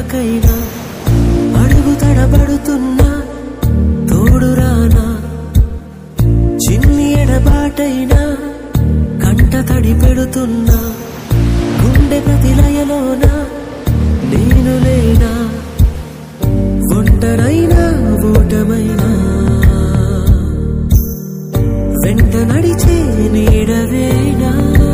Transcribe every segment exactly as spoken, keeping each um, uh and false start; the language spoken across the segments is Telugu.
కొరకైనా అడుగు తడబడుతున్నా తోడురానా చిన్ని ఎడబాటైనా కంట తడి పెడుతున్నా గుండె ప్రతిలయలోన నేను లేనా ఒంటరైనా ఓటమైనా వెంట నడిచే నీడవేనా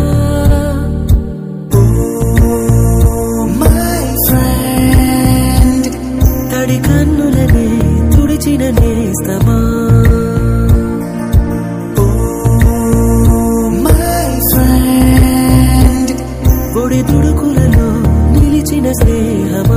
తడి కన్నులనే తుడిచిన నేస్తమా ఒడి తుడుకులలో నిలిచిన స్నేహమా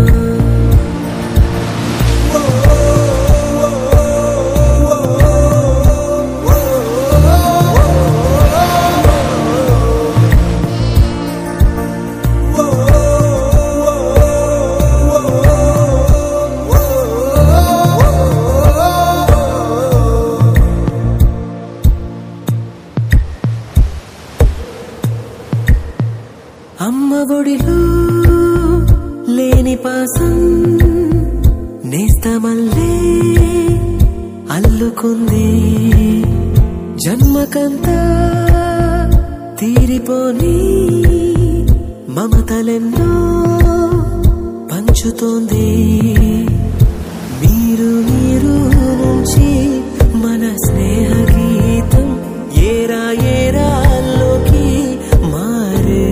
అమ్మ ఒడిలో లేని పాసం నేస్తమల్లే అల్లుకుంది జన్మకంతా తీరిపోని మమతలెన్నో పంచుతోంది మీరు మీరు నుంచి మన స్నేహ గీతం ఏరా ఏరాల్లోకి మారే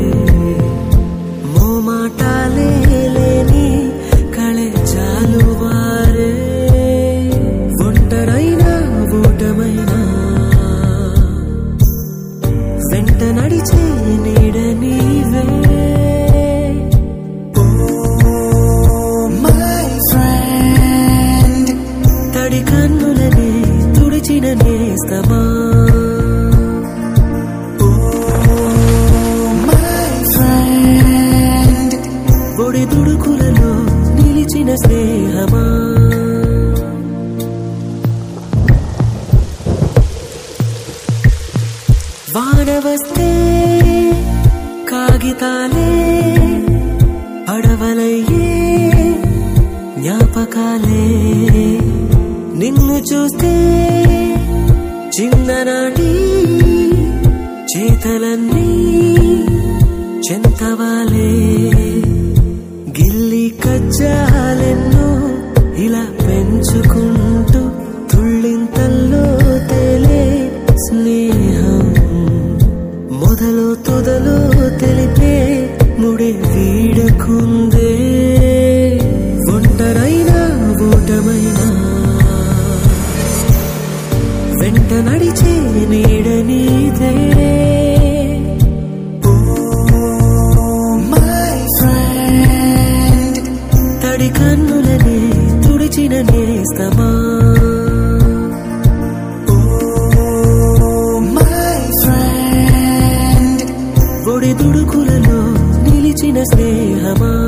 మాటాలే లేని కళే చాలు వారే ఒంటరైనా ఓటమైనా వెంట నడిచే నీడ నీవే తడి కన్నులనే తుడిచిన నేస్తమా ఒడి తుడుకులలో నిలిచిన స్నేహమా వాన వస్తే కాగితాలే అడవలయ్యే జ్ఞాపకాలే నిన్ను చూస్తే చిన్ననాటి చేతలన్నీ చెంతవాలే గిల్లి కజ్జాలెన్నో ఇలా పెంచుకుంటూ తుళ్ళింతల్లో తేలే స్నేహం మొదలు తుదలో తెలిపే ముడి వీడకుందే ఒంటరైనా ఓటమైనా వెంట నడిచే నీడ నీదే తడి కన్నులనే తుడిచిన నేస్తమా ఒడి తుడుకులలో నిలిచిన స్నేహమా